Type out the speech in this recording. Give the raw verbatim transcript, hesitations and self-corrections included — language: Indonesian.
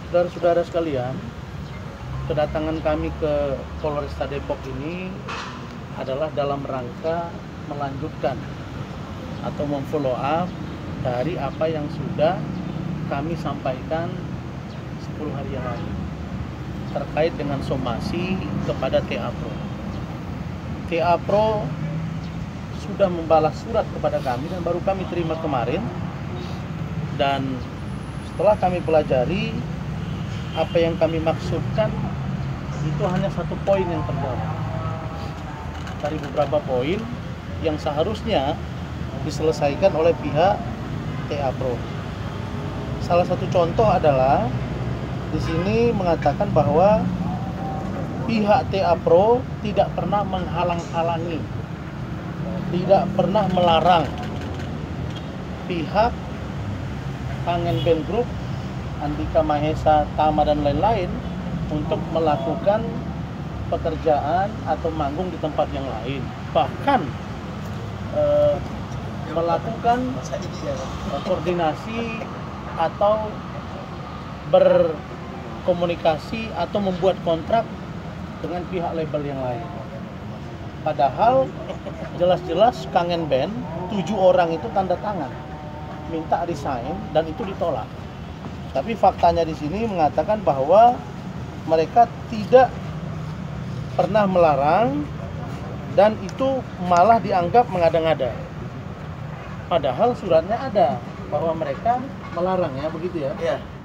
Saudara-saudara sekalian, kedatangan kami ke Polresta Depok ini adalah dalam rangka melanjutkan atau memfollow up dari apa yang sudah kami sampaikan sepuluh hari yang lalu terkait dengan somasi kepada T A Pro. T A Pro sudah membalas surat kepada kami dan baru kami terima kemarin, dan setelah kami pelajari apa yang kami maksudkan, itu hanya satu poin yang terjawab dari beberapa poin yang seharusnya diselesaikan oleh pihak T A Pro. Salah satu contoh adalah di sini mengatakan bahwa pihak T A Pro tidak pernah menghalang-halangi, tidak pernah melarang pihak Kangen Band Group, Andika Mahesa, Tama dan lain-lain untuk melakukan pekerjaan atau manggung di tempat yang lain, bahkan eh, melakukan eh, koordinasi atau berkomunikasi atau membuat kontrak dengan pihak label yang lain. Padahal jelas-jelas Kangen Band tujuh orang itu tanda tangan minta resign dan itu ditolak. Tapi faktanya di sini mengatakan bahwa mereka tidak pernah melarang dan itu malah dianggap mengada-ngada. Padahal suratnya ada bahwa mereka melarang, ya begitu ya? Iya.